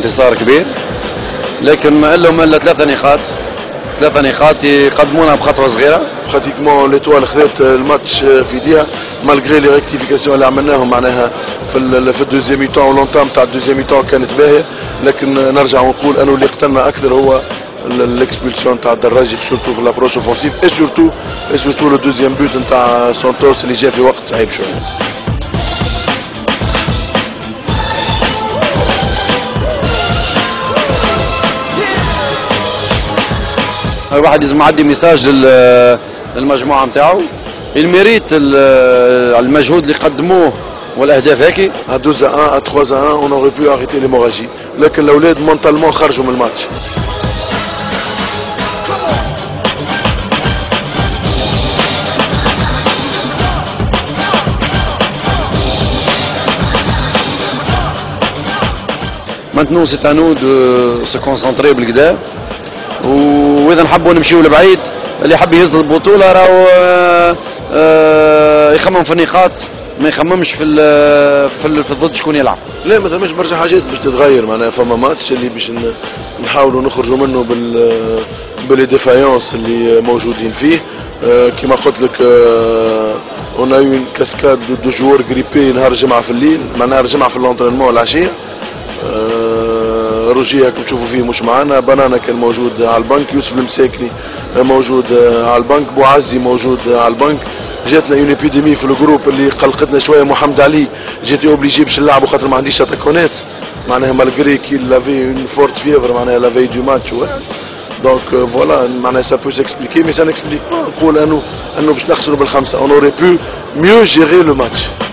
انتصار كبير، لكن ما لهم الا 3 نقاط. 3 نقاط يقدمونا بخطوه صغيره. براتيكمون ليتوال خذت الماتش في ايديها مالغري لي ريكتيفيكاسيون اللي عملناهم معناها في الدوزيام ميتون واللونتام تاع الدوزيام ميتون كانت باهيه، لكن نرجع ونقول انه اللي قتلنا اكثر هو الاكسبulsion تاع الدراجي سورتو في لابروش اوفونسيف اي سورتو لو دوزيام بوت نتاع سانتوس اللي جا في وقت صعيب شويه. الواحد لازم يعدي ميساج للمجموعه نتاعو، الميريت المجهود اللي قدموه والاهداف هيك. à 2-1 à 3-1 on aurait pu arrêter l'hémorragie، لكن الاولاد مونتالمون خرجوا من الماتش. Maintenant c'est à nous de se concentrer بالكدا، واذا نحبوا نمشيو لبعيد اللي يحب يهز البطوله راهو يخمم في النقاط، ما يخممش في الضد شكون يلعب. لا ما ثماش برشا حاجات باش تتغير، معناها فما ماتش اللي باش نحاولوا نخرجوا منه باللي ديفايونس اللي موجودين فيه. كما قلت لك اون اي اون كاسكاد دو جوار غريبي نهار الجمعه في الليل، معناها الجمعه في اللونترينمون العشيه. روجيه كما تشوفوا فيه مش معنا، بنانا كان موجود على البنك، يوسف المساكني موجود على البنك، بوعزي موجود على البنك. جاتنا اون ايبيديمي في الجروب اللي قلقتنا شويه، محمد علي جيت اوبليجي باش نلعبوا خاطر ما عنديش اتاكونات، معناها مالغري كي لافي اون فورت فيفر معناها لافي دو ماتش. دونك فوالا معناها سا بو سيكسبليكي مي سا نكسبليك با، نقول انه باش نخسروا بالخمسه. اون اوري بو ميو جيري لو ماتش.